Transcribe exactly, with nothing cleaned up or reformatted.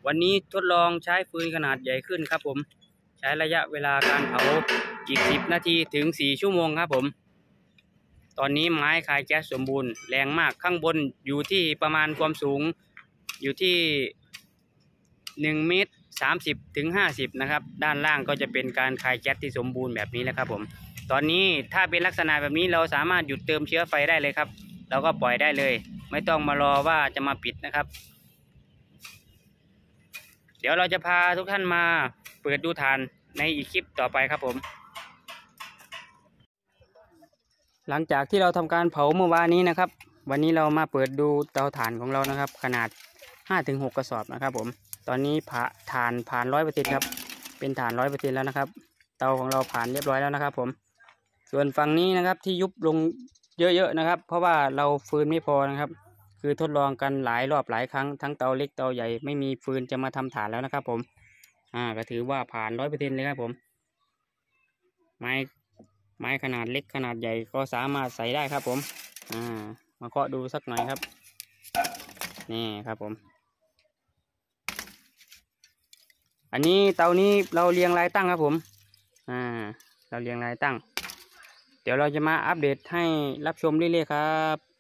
วันนี้ทดลองใช้ฟืนขนาดใหญ่ขึ้นครับผมใช้ระยะเวลาการเผาอีกสิบนาทีถึงสี่ชั่วโมงครับผมตอนนี้ไม้คายแก๊สสมบูรณ์แรงมากข้างบนอยู่ที่ประมาณความสูงอยู่ที่หนึ่งเมตรสามสิบถึงห้าสิบนะครับด้านล่างก็จะเป็นการคายแก๊สที่สมบูรณ์แบบนี้แล้วครับผมตอนนี้ถ้าเป็นลักษณะแบบนี้เราสามารถหยุดเติมเชื้อไฟได้เลยครับเราก็ปล่อยได้เลยไม่ต้องมารอว่าจะมาปิดนะครับเดี๋ยวเราจะพาทุกท่านมาเปิดดูถ่านในอีกคลิปต่อไปครับผมหลังจากที่เราทำการเผาเมื่อวานนี้นะครับวันนี้เรามาเปิดดูเตาถ่านของเรานะครับขนาด ห้าถึงหก กระสอบนะครับผมตอนนี้ผ่าถ่านผ่านร้อยเปอร์เซ็นต์ครับเป็นถ่านร้อยเปอร์เซ็นต์แล้วนะครับเตาของเราผ่านเรียบร้อยแล้วนะครับผมส่วนฝั่งนี้นะครับที่ยุบลงเยอะๆนะครับเพราะว่าเราฟืนไม่พอนะครับคือทดลองกันหลายรอบหลายครั้งทั้งเตาเล็กเตาใหญ่ไม่มีฟืนจะมาทำถ่านแล้วนะครับผมอ่าก็ถือว่าผ่านร้อยเปอร์เซ็นต์เลยครับผมไม้ไม้ขนาดเล็กขนาดใหญ่ก็สามารถใส่ได้ครับผมอ่ามาเคาะดูสักหน่อยครับนี่ครับผมอันนี้เตานี้เราเรียงรายตั้งครับผมอ่าเราเรียงรายตั้งเดี๋ยวเราจะมาอัปเดตให้รับชมเรื่อยๆครับ